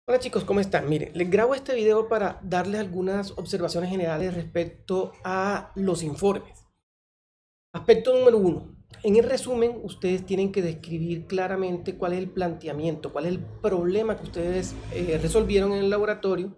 Hola chicos, ¿cómo están? Miren, les grabo este video para darles algunas observaciones generales respecto a los informes. Aspecto número uno. En el resumen, ustedes tienen que describir claramente cuál es el planteamiento, cuál es el problema que ustedes resolvieron en el laboratorio.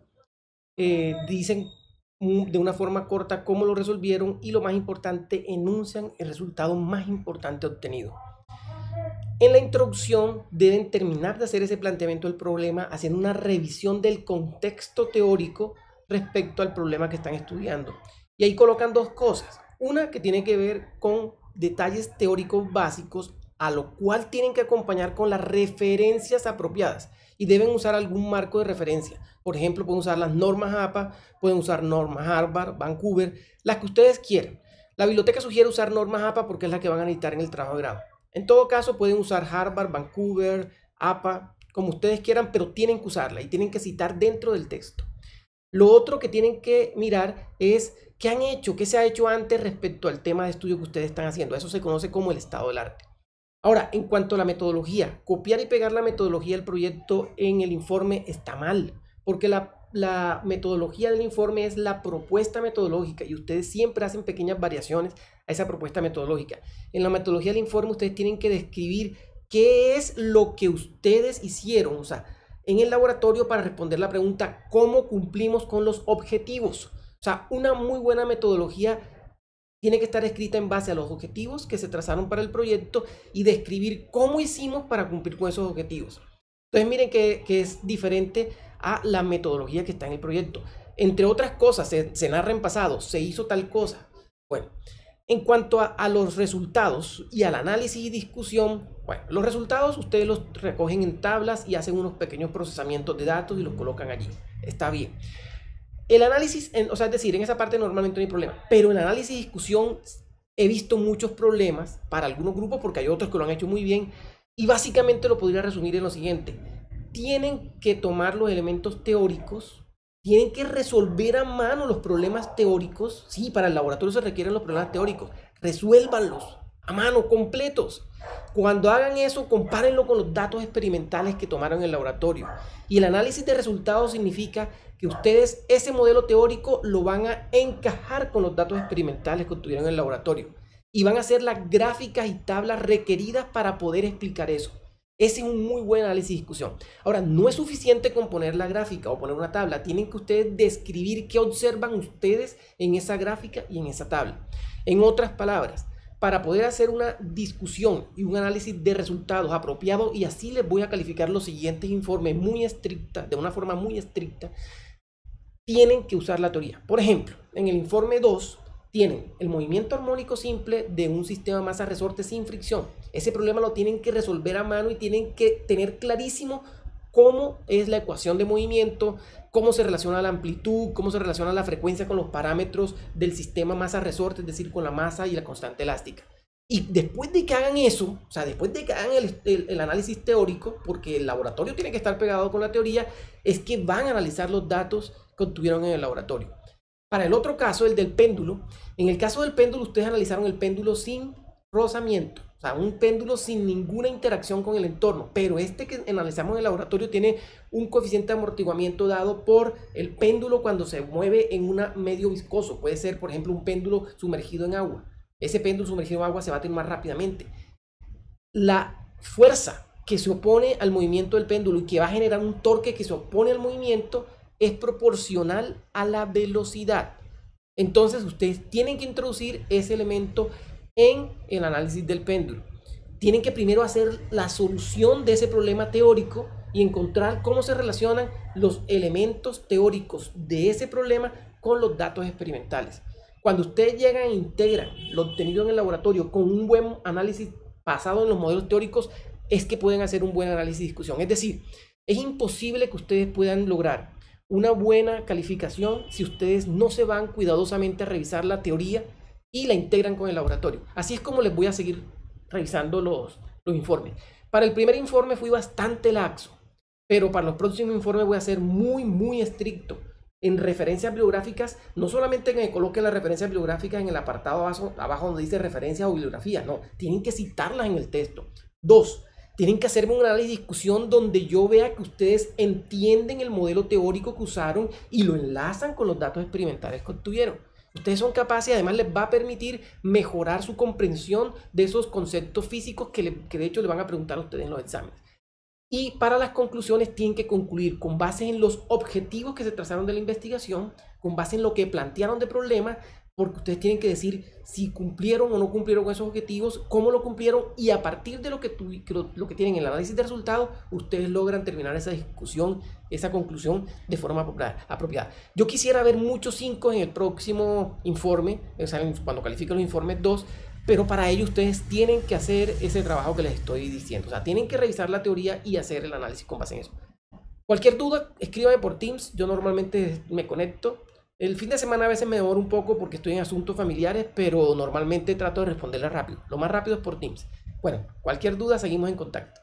Dicen de una forma corta cómo lo resolvieron y lo más importante, enuncian el resultado más importante obtenido. En la introducción deben terminar de hacer ese planteamiento del problema haciendo una revisión del contexto teórico respecto al problema que están estudiando. Y ahí colocan dos cosas. Una que tiene que ver con detalles teóricos básicos, a lo cual tienen que acompañar con las referencias apropiadas. Y deben usar algún marco de referencia. Por ejemplo, pueden usar las normas APA, pueden usar normas Harvard, Vancouver, las que ustedes quieran. La biblioteca sugiere usar normas APA porque es la que van a necesitar en el trabajo de grado. En todo caso, pueden usar Harvard, Vancouver, APA, como ustedes quieran, pero tienen que usarla y tienen que citar dentro del texto. Lo otro que tienen que mirar es qué han hecho, qué se ha hecho antes respecto al tema de estudio que ustedes están haciendo. Eso se conoce como el estado del arte. Ahora, en cuanto a la metodología, copiar y pegar la metodología del proyecto en el informe está mal, porque la metodología del informe es la propuesta metodológica y ustedes siempre hacen pequeñas variaciones a esa propuesta metodológica. En la metodología del informe ustedes tienen que describir qué es lo que ustedes hicieron, o sea, en el laboratorio para responder la pregunta ¿cómo cumplimos con los objetivos? O sea, una muy buena metodología tiene que estar escrita en base a los objetivos que se trazaron para el proyecto y describir cómo hicimos para cumplir con esos objetivos. Entonces miren que es diferente a la metodología que está en el proyecto. Entre otras cosas, se narra en pasado, se hizo tal cosa. Bueno, en cuanto a los resultados y al análisis y discusión, bueno, los resultados ustedes los recogen en tablas y hacen unos pequeños procesamientos de datos y los colocan allí. Está bien. El análisis, o sea, es decir, en esa parte normalmente no hay problema, pero en el análisis y discusión he visto muchos problemas para algunos grupos porque hay otros que lo han hecho muy bien y básicamente lo podría resumir en lo siguiente. Tienen que tomar los elementos teóricos, tienen que resolver a mano los problemas teóricos. Sí, para el laboratorio se requieren los problemas teóricos, resuélvanlos a mano, completos. Cuando hagan eso, compárenlo con los datos experimentales que tomaron en el laboratorio. Y el análisis de resultados significa que ustedes ese modelo teórico lo van a encajar con los datos experimentales que obtuvieron en el laboratorio. Y van a hacer las gráficas y tablas requeridas para poder explicar eso. Ese es un muy buen análisis y discusión. Ahora, no es suficiente con poner la gráfica o poner una tabla. Tienen que ustedes describir qué observan ustedes en esa gráfica y en esa tabla. En otras palabras, para poder hacer una discusión y un análisis de resultados apropiados, y así les voy a calificar los siguientes informes muy estricta, de una forma muy estricta, tienen que usar la teoría. Por ejemplo, en el informe 2 tienen el movimiento armónico simple de un sistema masa-resorte sin fricción. Ese problema lo tienen que resolver a mano y tienen que tener clarísimo cómo es la ecuación de movimiento, cómo se relaciona la amplitud, cómo se relaciona la frecuencia con los parámetros del sistema masa-resorte, es decir, con la masa y la constante elástica. Y después de que hagan eso, o sea, después de que hagan el análisis teórico, porque el laboratorio tiene que estar pegado con la teoría, es que van a analizar los datos que obtuvieron en el laboratorio. Para el otro caso, el del péndulo, en el caso del péndulo, ustedes analizaron el péndulo sin rozamiento, o sea, un péndulo sin ninguna interacción con el entorno, pero este que analizamos en el laboratorio tiene un coeficiente de amortiguamiento dado por el péndulo cuando se mueve en un medio viscoso. Puede ser, por ejemplo, un péndulo sumergido en agua. Ese péndulo sumergido en agua se va a tener más rápidamente. La fuerza que se opone al movimiento del péndulo y que va a generar un torque que se opone al movimiento es proporcional a la velocidad. Entonces ustedes tienen que introducir ese elemento en el análisis del péndulo. Tienen que primero hacer la solución de ese problema teórico y encontrar cómo se relacionan los elementos teóricos de ese problema con los datos experimentales. Cuando ustedes llegan e integran lo obtenido en el laboratorio con un buen análisis basado en los modelos teóricos, es que pueden hacer un buen análisis y discusión. Es decir, es imposible que ustedes puedan lograr una buena calificación si ustedes no se van cuidadosamente a revisar la teoría y la integran con el laboratorio. Así es como les voy a seguir revisando los informes. Para el primer informe fui bastante laxo, pero para los próximos informes voy a ser muy estricto. En referencias bibliográficas, no solamente que me coloquen las referencias bibliográficas en el apartado abajo donde dice referencias o bibliografía, no, tienen que citarlas en el texto. 2. Tienen que hacerme un análisis de discusión donde yo vea que ustedes entienden el modelo teórico que usaron y lo enlazan con los datos experimentales que obtuvieron. Ustedes son capaces y además les va a permitir mejorar su comprensión de esos conceptos físicos que de hecho le van a preguntar a ustedes en los exámenes. Y para las conclusiones tienen que concluir con base en los objetivos que se trazaron de la investigación, con base en lo que plantearon de problema, porque ustedes tienen que decir si cumplieron o no cumplieron con esos objetivos, cómo lo cumplieron, y a partir de lo que tienen en el análisis de resultados, ustedes logran terminar esa discusión, esa conclusión de forma apropiada. Yo quisiera ver muchos 5 en el próximo informe, o sea, cuando califiquen los informes 2, pero para ello ustedes tienen que hacer ese trabajo que les estoy diciendo. O sea, tienen que revisar la teoría y hacer el análisis con base en eso. Cualquier duda, escríbame por Teams. Yo normalmente me conecto. El fin de semana a veces me demoro un poco porque estoy en asuntos familiares, pero normalmente trato de responderle rápido. Lo más rápido es por Teams. Bueno, cualquier duda, seguimos en contacto.